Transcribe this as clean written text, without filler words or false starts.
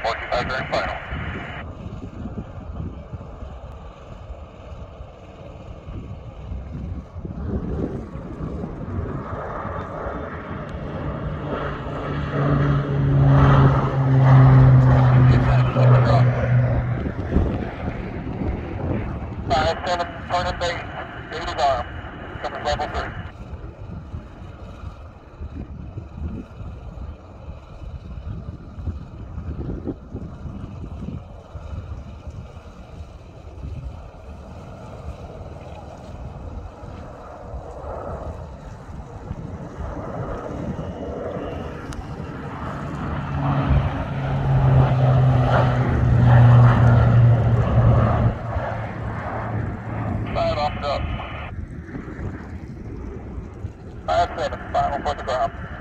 45 during final. Five, seven, turn and base, 80's arm, coming level 3. Five off it up. 5-7, final for the ground.